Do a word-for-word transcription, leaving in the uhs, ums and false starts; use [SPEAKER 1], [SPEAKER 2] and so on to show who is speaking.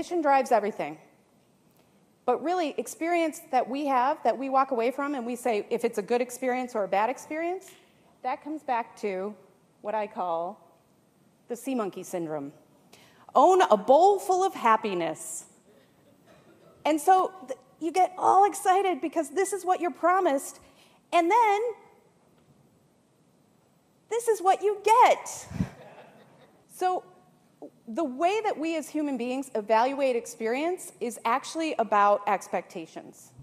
[SPEAKER 1] Mission drives everything. But really, experience that we have, that we walk away from, and we say if it's a good experience or a bad experience, that comes back to what I call the sea monkey syndrome. Own a bowl full of happiness. And so th- you get all excited because this is what you're promised, and then this is what you get. So the way that we as human beings evaluate experience is actually about expectations.